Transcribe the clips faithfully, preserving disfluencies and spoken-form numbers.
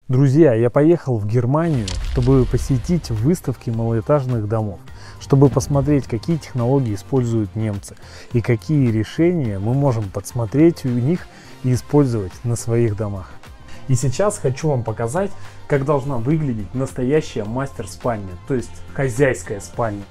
Друзья, я поехал в Германию, чтобы посетить выставки малоэтажных домов, чтобы посмотреть, какие технологии используют немцы и какие решения мы можем подсмотреть у них и использовать на своих домах. И сейчас хочу вам показать, как должна выглядеть настоящая мастер-спальня, то есть хозяйская спальня.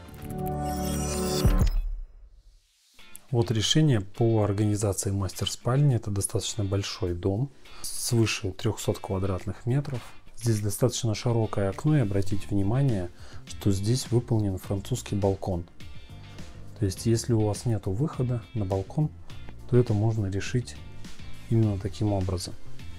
Вот решение по организации мастер-спальни. Это достаточно большой дом, свыше трёхсот квадратных метров. Здесь достаточно широкое окно, и обратите внимание, что здесь выполнен французский балкон. То есть, если у вас нет выхода на балкон, то это можно решить именно таким образом.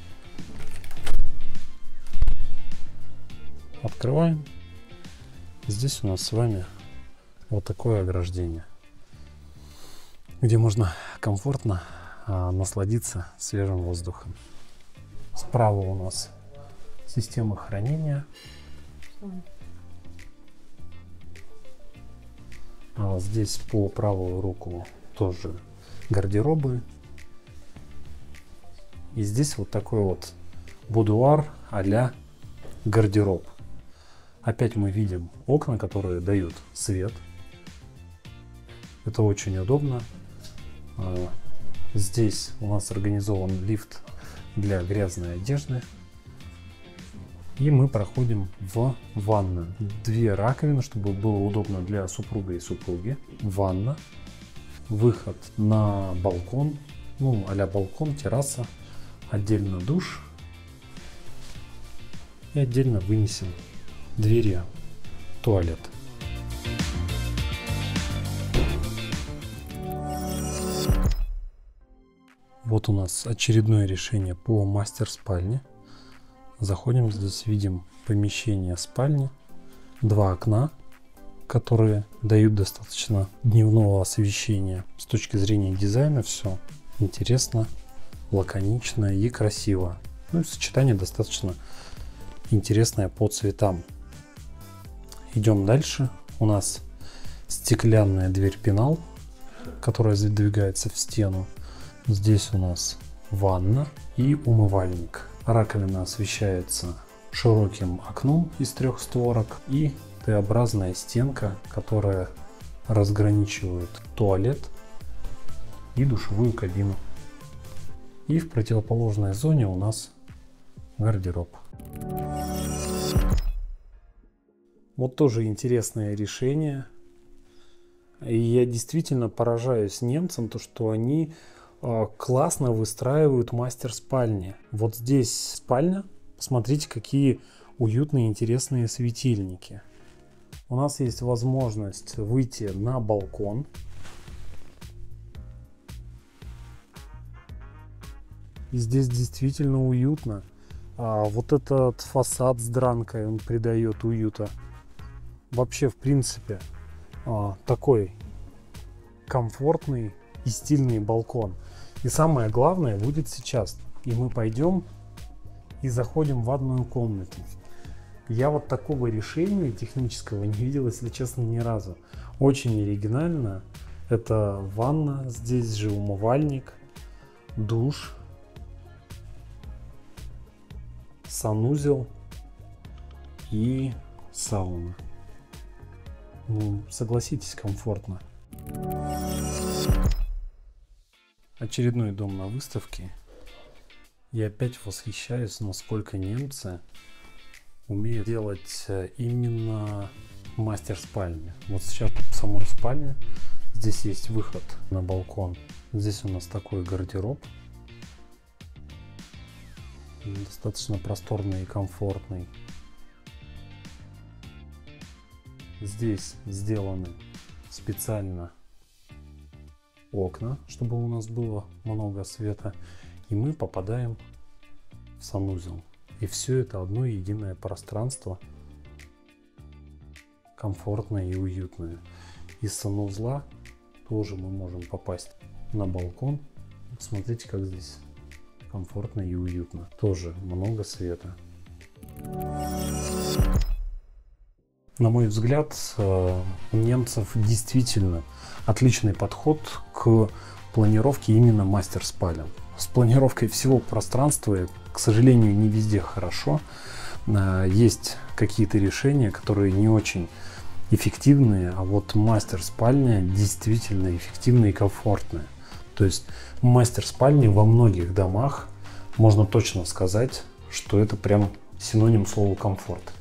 Открываем. Здесь у нас с вами вот такое ограждение, где можно комфортно а, насладиться свежим воздухом. Справа у нас система хранения. А здесь по правую руку тоже гардеробы. И здесь вот такой вот будуар а-ля гардероб. Опять мы видим окна, которые дают свет. Это очень удобно. Здесь у нас организован лифт для грязной одежды. И мы проходим в ванную. Две раковины, чтобы было удобно для супруга и супруги. Ванна. Выход на балкон. Ну, а-ля балкон, терраса. Отдельно душ. И отдельно вынесем двери туалет. Вот у нас очередное решение по мастер-спальне. Заходим, здесь видим помещение спальни. Два окна, которые дают достаточно дневного освещения. С точки зрения дизайна все интересно, лаконично и красиво. Ну и сочетание достаточно интересное по цветам. Идем дальше. У нас стеклянная дверь-пенал, которая задвигается в стену. Здесь у нас ванна и умывальник. Раковина освещается широким окном из трех створок и Т-образная стенка, которая разграничивает туалет и душевую кабину. И в противоположной зоне у нас гардероб. Вот тоже интересное решение. И я действительно поражаюсь немцам, то что они классно выстраивают мастер-спальни. Вот здесь спальня. Посмотрите, какие уютные, интересные светильники. У нас есть возможность выйти на балкон. И здесь действительно уютно. А вот этот фасад с дранкой, он придает уюта. Вообще, в принципе, такой комфортный и стильный балкон. И самое главное будет сейчас. И мы пойдем и заходим в ванную комнату. Я вот такого решения технического не видел, если честно, ни разу. Очень оригинально. Это ванна, здесь же умывальник, душ, санузел и сауна. Ну, согласитесь, комфортно. Очередной дом на выставке. Я опять восхищаюсь, насколько немцы умеют делать именно мастер-спальни. Вот сейчас в самой спальне. Здесь есть выход на балкон. Здесь у нас такой гардероб. Достаточно просторный и комфортный. Здесь сделаны специально окна, чтобы у нас было много света, и мы попадаем в санузел. И все это одно единое пространство, комфортное и уютное. Из санузла тоже мы можем попасть на балкон. Смотрите, как здесь комфортно и уютно. Тоже много света. На мой взгляд, у немцев действительно отличный подход к планировке именно мастер-спален. С планировкой всего пространства, к сожалению, не везде хорошо. Есть какие-то решения, которые не очень эффективные, а вот мастер-спальня действительно эффективная и комфортная. То есть мастер-спальни во многих домах можно точно сказать, что это прям синоним слова комфорт.